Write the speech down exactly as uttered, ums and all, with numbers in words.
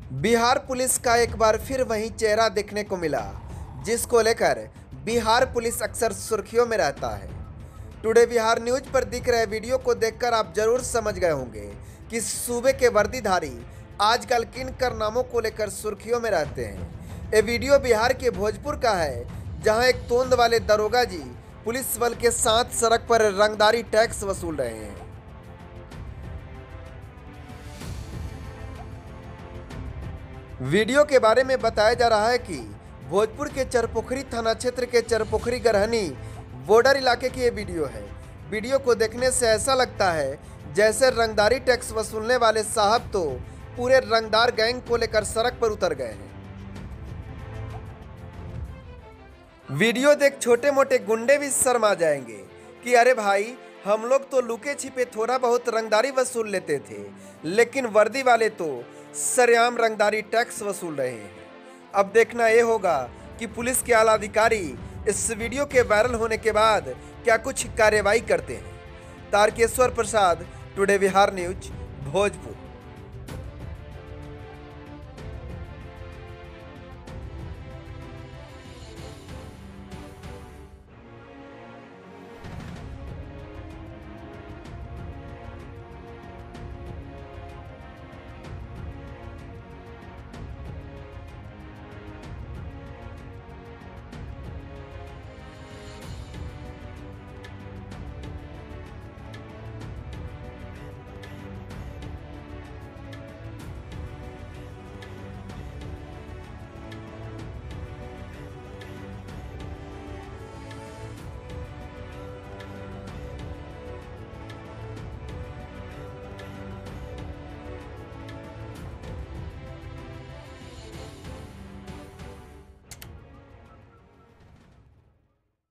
Bihar police का एक बार फिर वही चेहरा देखने को मिला जिसको लेकर बिहार पुलिस अक्सर सुर्खियों में रहता है। टुडे बिहार न्यूज पर दिख रहे वीडियो को देखकर आप जरूर समझ गए होंगे कि सूबे के वर्दीधारी आजकल किन कारनामों को लेकर सुर्खियों में रहते हैं। ये वीडियो बिहार के भोजपुर का है, जहां एक तोंद वाले दरोगा जी पुलिस बल के साथ सड़क पर रंगदारी टैक्स वसूल रहे हैं। वीडियो के बारे में बताया जा रहा है कि भोजपुर के चरपोखरी थाना क्षेत्र के चरपोखरी गरहनी बॉर्डर इलाके की ये वीडियो है। वीडियो को देखने से ऐसा लगता है जैसे रंगदारी टैक्स वसूलने वाले साहब तो पूरे रंगदार गैंग को लेकर सड़क पर उतर गए हैं। वीडियो देख छोटे मोटे गुंडे भी शर्मा जाएंगे कि अरे भाई, हम लोग तो लुके छिपे थोड़ा बहुत रंगदारी वसूल लेते थे, लेकिन वर्दी वाले तो सरेआम रंगदारी टैक्स वसूल रहे हैं। अब देखना यह होगा कि पुलिस के आला अधिकारी इस वीडियो के वायरल होने के बाद क्या कुछ कार्रवाई करते हैं। Tarkeshwar Prasad, today Bihar news, Bhojpur.